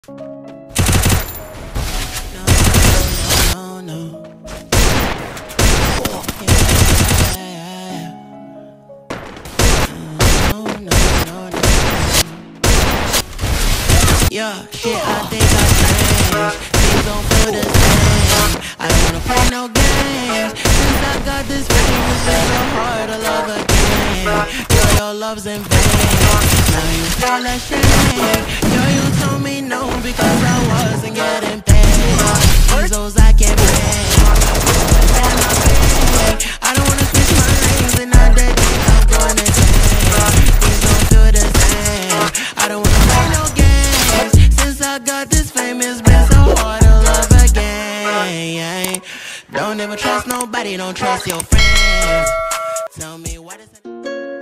Yeah, shit, I think I changed. Things don't feel the same. I don't wanna play no games. Since I got this fame, it's been so hard to love again. Girl, your love's in vain. Now you feel ashamed. Girl, you told me no because I wasn't getting paid. Those I can't pay. I don't wanna switch my lanes and I did think I'm going to change. Things don't feel the same. I don't wanna play no games. I got this fame, it's been so hard to love again. Don't ever trust nobody, don't trust your friends. Tell me what is it?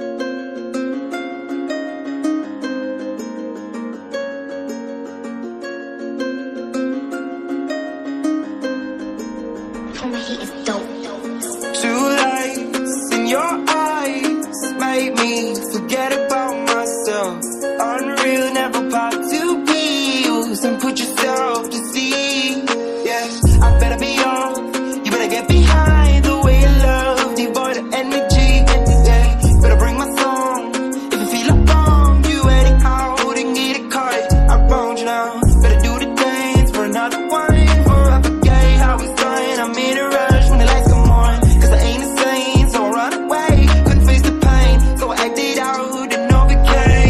Two lights in your eyes made me forget about myself. Unreal, never pop to be. And put yourself to sea. Yeah, I better be off. You better get behind the way you love, devoid of energy. Yeah, better bring my song. If you feel like wrong, you anyhow, then get a card. I wronged you now. Better do the dance for another one. For I forget how it's done. I'm in a rush when the lights come on. Cause I ain't the same, so I run away. Couldn't face the pain, so I acted out and overcame.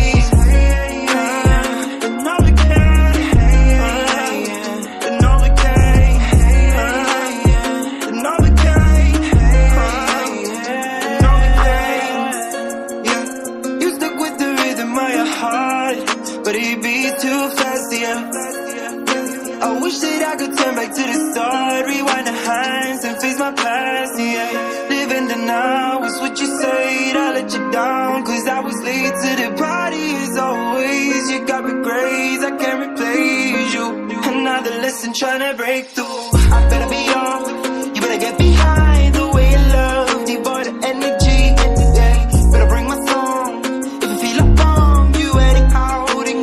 But it beats too fast, yeah. I wish that I could turn back to the start, rewind the hands and face my past, yeah. Live in the now is what you said, I let you down, cause I was late to the party as always. You got regrets, I can't replace you. Another lesson trying to break through. I better be off, you better get behind the way you love, devoid of energy. Yeah, better bring my song. If you feel like wrong, you anyhow.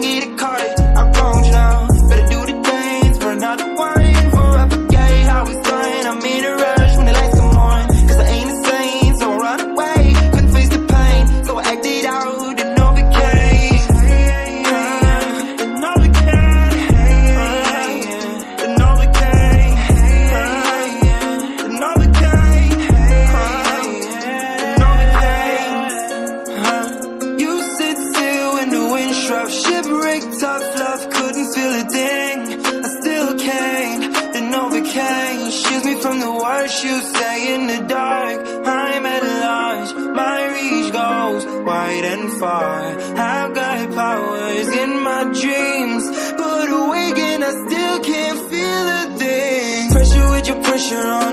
Shipwreck, tough love, couldn't feel a thing. I still can't, then overcame. Shields me from the worst you say in the dark. I'm at large, my reach goes wide and far. I've got powers in my dreams, but awake and I still can't feel a thing. Pressure with your pressure on.